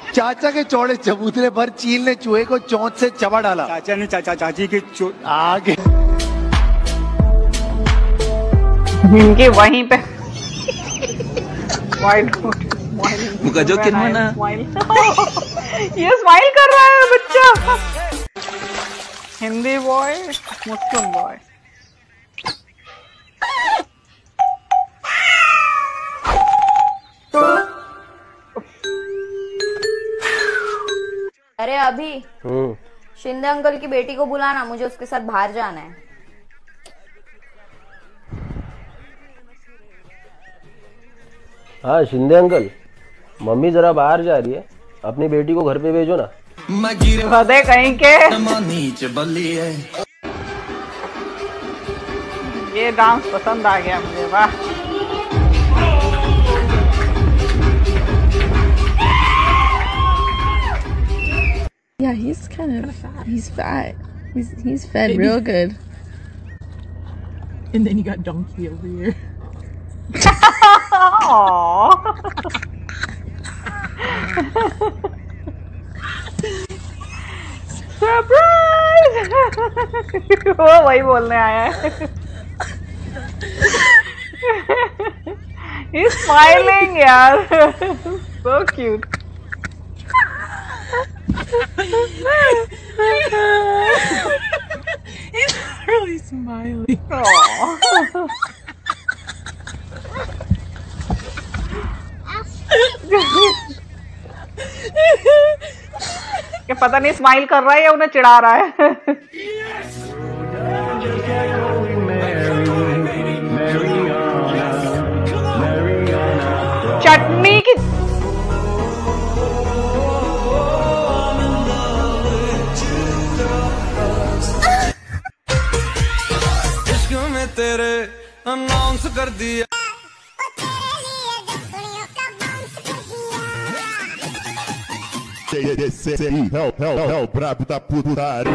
चाचा के चौड़े चबूतरे पर चील ने चूहे को चोंच से चबा डाला। चाचा ने चाची के आगे इनके वहीं पे वाइट मुका जो कितना ये स्माइल कर रहा है बच्चा। Hindi boy Muslim boy. अरे अभी शिंदे अंकल की बेटी को बुलाना, मुझे उसके साथ बाहर जाना है। हाँ शिंदे अंकल, मम्मी जरा बाहर जा रही है, अपनी बेटी को घर पे भेजो ना। हृदय कहीं के ये डांस पसंद आ गया मुझे, वाह। Yeah, he's kind of fat. He's fat. He's fed real good. And then you got Donkey over here. Surprise. वो वही बोलने आया है। He's smiling यार, so cute. He's really smiling. क्या पता नहीं स्माइल कर रहा है या उन्हें चिढ़ा रहा है। चटनी की तेरे अनाउंस कर दिया। Help, brabo da putaria.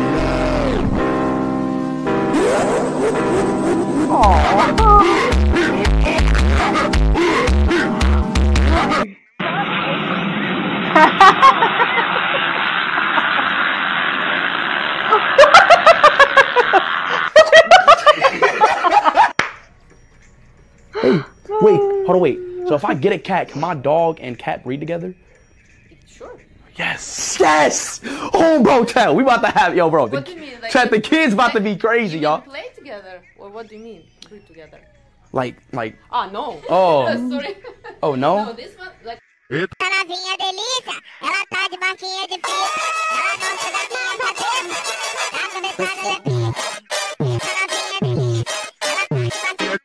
Hey, wait, hold on, wait. So if I get a cat, can my dog and cat breed together? Sure. Yes, yes. Oh, bro, tell. We about to have, yo, bro. What do you mean? Like, chat, the kids about to be crazy, y'all. Play together, or what do you mean? Breed together? Like. Ah, no. Oh. Sorry. Oh no. No, this one like. Ela novinha delícia, ela tá de marquinha de pizza, ela gosta da minha cabeça, tá começando a pizza. Ela novinha delícia, ela tá de marquinha.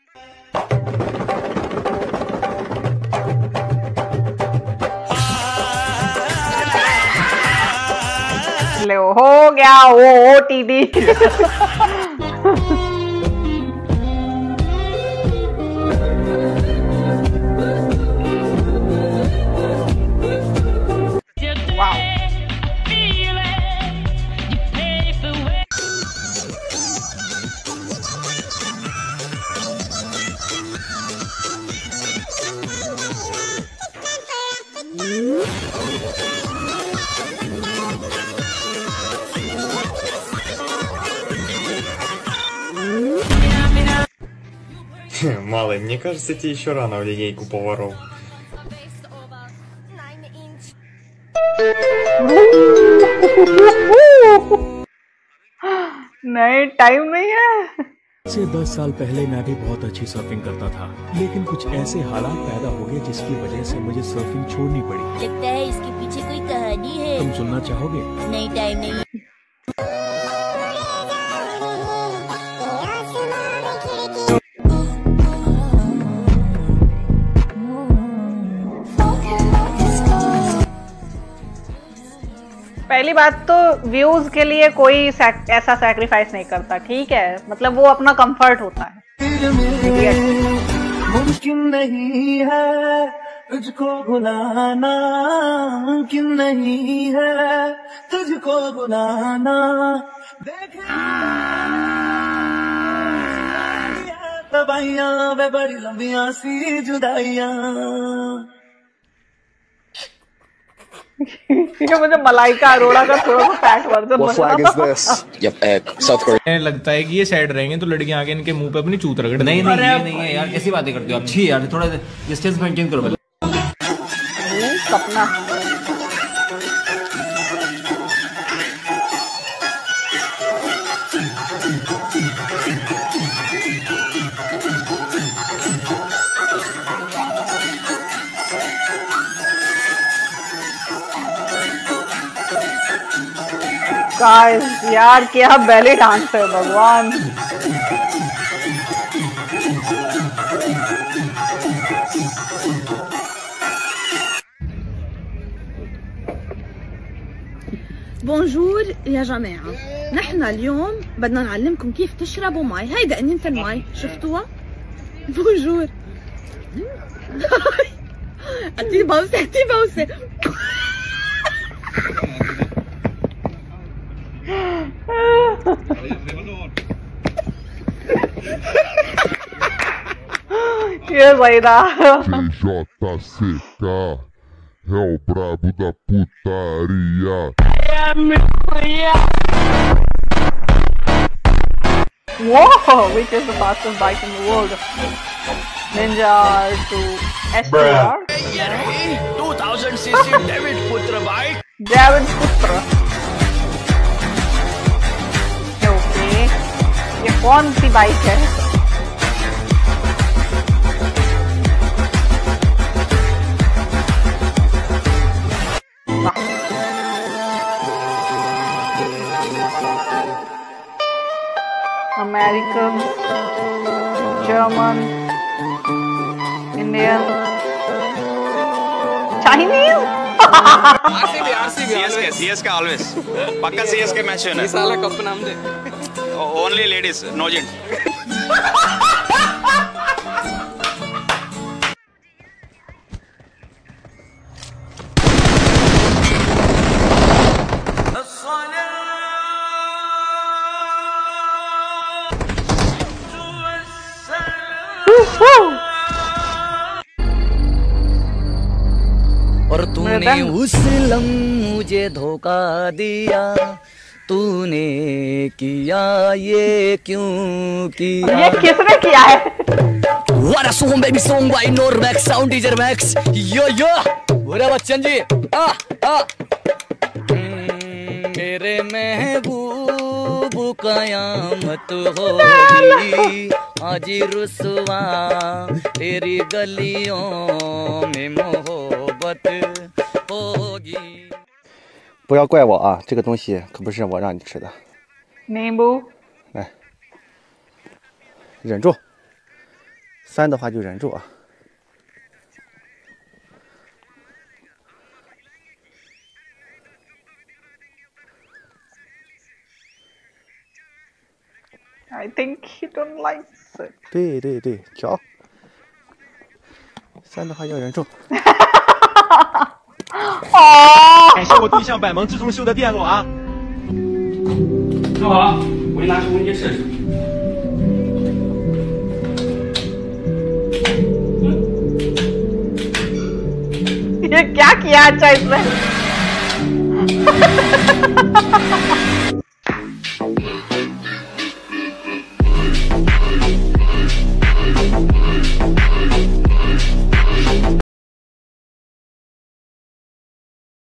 ले हो गया वो OTD। Малый, мне кажется, тебе еще рано в линейку поваров. नहीं, time नहीं है। से 10 साल पहले मैं भी बहुत अच्छी सर्फिंग करता था, लेकिन कुछ ऐसे हालात पैदा हो गए जिसकी वजह से मुझे सर्फिंग छोड़नी पड़ी। लगता है इसके पीछे कोई कहानी है। तुम सुनना चाहोगे? नहीं, टाइम नहीं। पहली बात तो व्यूज के लिए कोई ऐसा सैक्रिफाइस नहीं करता, ठीक है? मतलब वो अपना कंफर्ट होता है। मुमकिन नहीं है तुझको बुलाना, मुमकिन नहीं है तुझको बुलाना, तबाइयां वे बड़ी लंबियां सी जुदाइयां। ये मुझे मलाइका अरोड़ा का थोड़ा सा fat version What flag is this? Yep, South Korea. लगता है कि ये सैड रहेंगे तो लड़कियां आके इनके मुंह पे अपनी चूत रगड़ नहीं नहीं ये नहीं है यार, कैसी बातें करते हो आप? छी यार, थोड़ा डिस्टेंस मेंटेन करो। सपना गाइस यार क्या बेली डांस है भगवान। بونجور يا جماعة، نحن اليوم بدنا نعلمكم كيف تشربوا مي. هيدا أنينة المي شفتوها؟ بونجور. أعطيه بوسة، أعطيه بوسة. Que doida. TJCK é o brabo da putaria. Whoa, which is the fastest bike in the world? Ninja to STR. 2000cc David Putra bike. David Putra. Okay, ये कौन सी bike है? American, German, Indian, Chinese. CSK always. पक्का CSK match है ना? ये साला cup नाम दे। Only ladies, no gent. और तूने उस लम्हे मुझे धोखा दिया, तूने किया ये क्यों किया? ये किसने किया है? What a song baby song by Normax Sound DJ Max. Yo yo, बोले बच्चन जी, मेरे महबूब कयामत होगी, आज रुसवा तेरी गलियों में मोहब्बत होगी。 不要怪我啊，这个东西可不是我让你吃的。 内部。 来，忍住。3的话就忍住啊。 I think he don't like it. 对对对，调。3的话要忍住。 感谢我对象百萌自从修的电路啊！ 坐好，我给你拿吹风机试试。 ये क्या किया अच्छा इसमें?